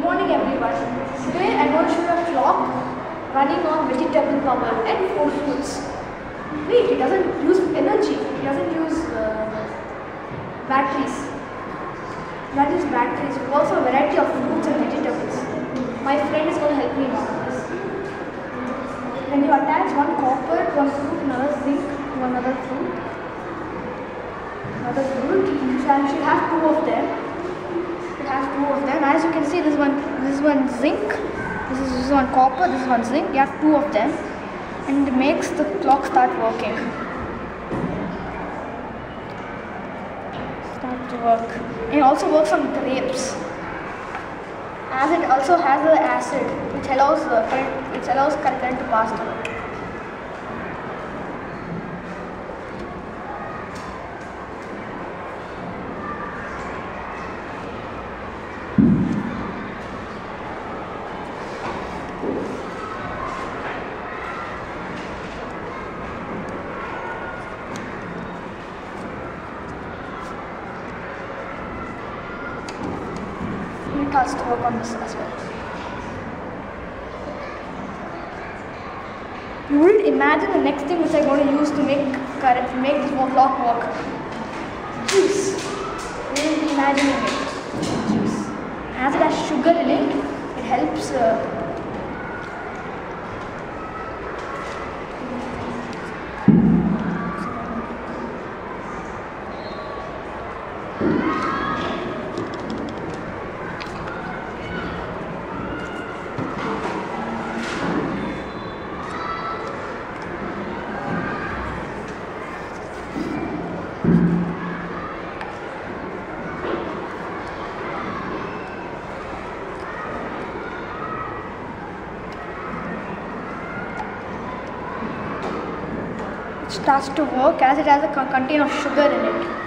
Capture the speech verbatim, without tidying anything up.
morning everyone. Today I'm going to show you a clock running on vegetable power and four foods. Wait, it doesn't use energy, it doesn't use uh, batteries. That is batteries. It works on a variety of fruits and vegetables. My friend is going to help me now on this. When you attach one copper to one fruit, another zinc to another fruit, another fruit, you should have two of them. Have two of them. As you can see, this one, this is one zinc, this is, this is one copper, this is one zinc. You have two of them, and it makes the clock start working. Start to work. It also works on grapes, as it also has the acid, which allows the current, which allows current to pass through. It has to work on this as well. You wouldn't imagine the next thing which I'm going to use to make current, to make this clock work. Juice. You wouldn't be imagining it. Juice. As it has sugar in it, it helps. Uh, starts to work as it has a content of sugar in it.